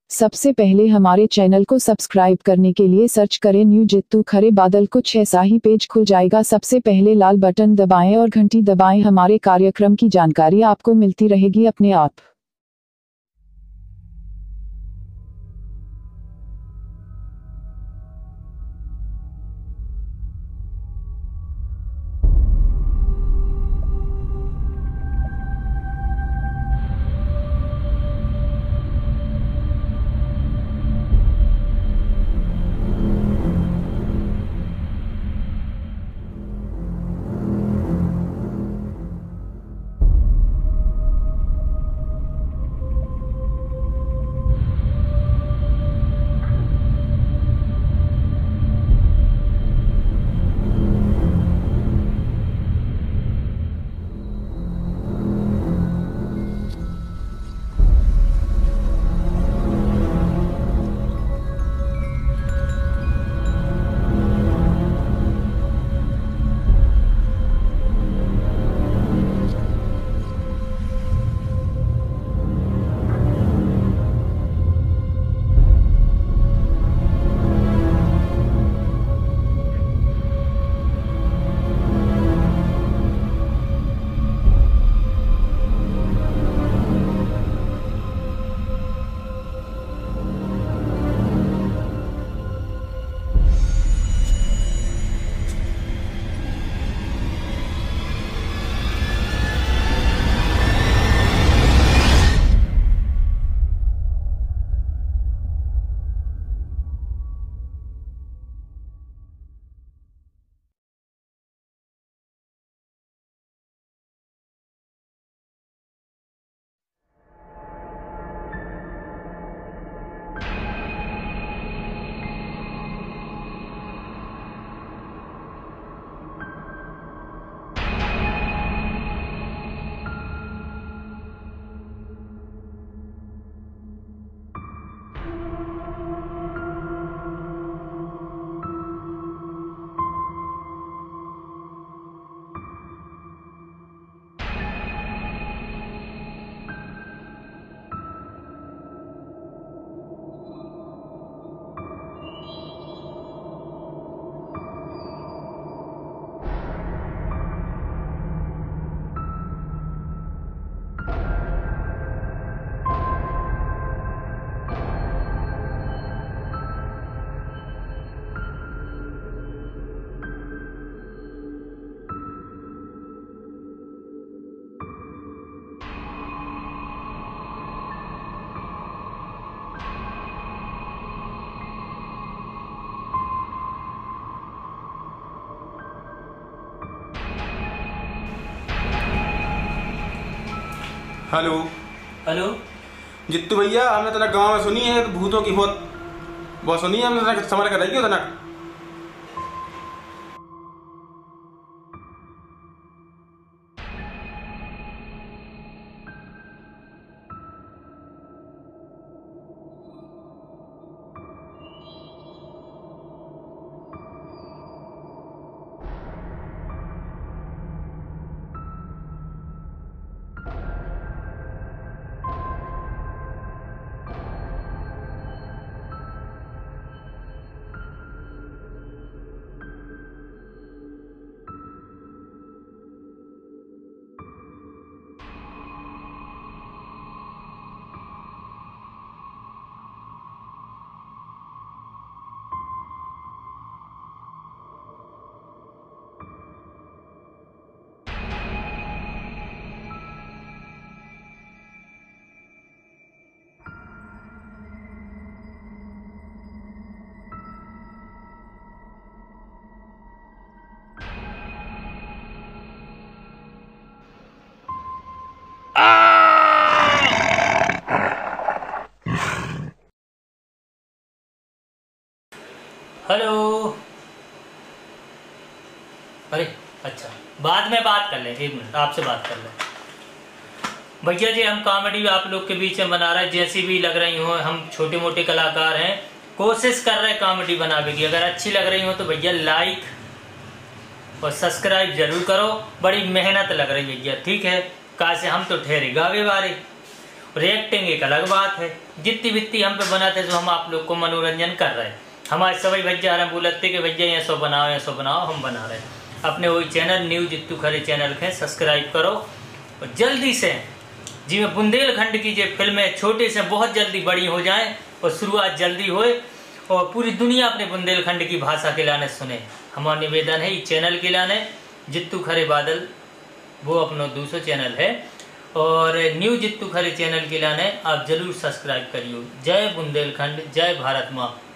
सबसे पहले हमारे चैनल को सब्सक्राइब करने के लिए सर्च करें न्यू जित्तू खरे बादल। कुछ ऐसा ही पेज खुल जाएगा। सबसे पहले लाल बटन दबाएं और घंटी दबाएं। हमारे कार्यक्रम की जानकारी आपको मिलती रहेगी अपने आप। हेलो हेलो जित्तू भैया, हमने तना गांव में सुनी है भूतों की बहुत बहुत सुनी है। हमने तना समझ कर रही हो तना। हेलो। अरे अच्छा, बाद में बात कर लें, 1 मिनट आपसे बात कर लें। भैया जी, हम कॉमेडी आप लोग के बीच में बना रहे हैं, जैसी भी लग रही हो। हम छोटे मोटे कलाकार हैं, कोशिश कर रहे हैं कॉमेडी बनाने की। अगर अच्छी लग रही हो तो भैया लाइक और सब्सक्राइब जरूर करो। बड़ी मेहनत लग रही है भैया, ठीक है। कहा से हम तो ठहरे गावे वाले, रिएक्टिंग एक अलग बात है। जितनी बित्ती हम पे बनाते जो हम आप लोग को मनोरंजन कर रहे हैं। हमारे सभी भैया हम बोलते कि भैया ये सो बनाओ, हम बना रहे हैं। अपने वही channel new Jittu Khare channel के सब्सक्राइब करो और जल्दी से जी में बुंदेलखंड की जो फिल्में छोटे से बहुत जल्दी बड़ी हो जाएं और शुरुआत जल्दी होए और पूरी दुनिया अपने बुंदेलखंड की भाषा के लाने सुने। हमारा निवेदन है इस चैनल के लाने जित्तू खरे बादल वो अपना दूसरा चैनल है और न्यू जित्तू खरे चैनल के लाने आप जरूर सब्सक्राइब करियो। जय बुंदेलखंड, जय भारत माँ।